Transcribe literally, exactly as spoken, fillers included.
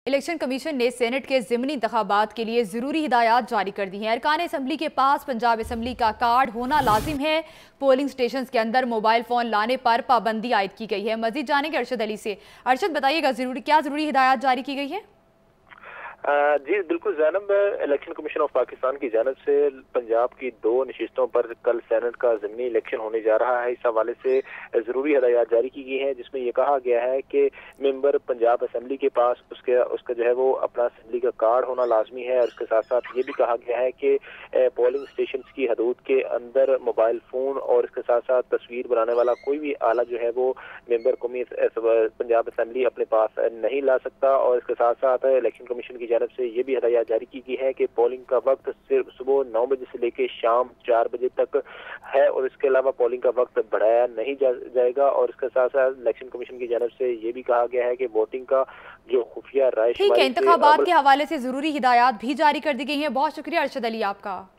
Election commission نے Saint کے ضمنی انتخابات کے لیے ضروری ہدایات جاری کر دی ہیں۔ ارکان اسمبلی کے پاس پنجاب اسمبلی کا کارڈ ہونا لازم ہے۔ پولنگ سٹیشنز کے اندر موبائل فون لانے پر پابندی عائد کی گئی ہے۔ مزید جانیں گے ارشد علی سے۔ ارشد بتائیے گا ضروری کیا ضروری ہدایات جاری کی گئی ہے؟ جی بالکل Zainab, election commission of Pakistan کی جانب سے پنجاب کی دو نشستوں پر کل سینٹ کا ضمنی الیکشن ہونے جا رہا ہے۔ اس حوالے سے ضروری ہدایات جاری کی گئی ہیں، جس میں یہ کہا گیا ہے کہ ممبر پنجاب اسمبلی کے پاس اس کے اس کا جو ہے وہ اپنا اسمبلی کا کارڈ ہونا لازمی ہے، اور اس کے ساتھ ساتھ یہ بھی کہا گیا ہے کہ پولنگ اسٹیشنز کی حدود کے اندر موبائل فون اور اس کے ساتھ ساتھ تصویر بنانے والا کوئی بھی آلہ جو ہے وہ ممبر قومی پنجاب اسمبلی اپنے پاس نہیں لا سکتا۔ اور اس کے ساتھ ساتھ الیکشن کمیشن کی جانب سے یہ بھی ہدایات جاری کی گئی ہے کہ پولنگ کا وقت صرف صبح نو بجے سے لے کے شام چار بجے تک ہے، اور اس کے علاوہ پولنگ کا وقت بڑھایا نہیں جائے گا۔ اور اس کے ساتھ ساتھ الیکشن کمیشن کی جانب سے یہ بھی کہا گیا ہے کہ ووٹنگ کا جو خفیہ رائے ٹھیک ہے، انتخابات کے حوالے سے ضروری ہدایات بھی جاری کر دی گئی ہیں۔ بہت شکریہ ارشد علی آپ کا۔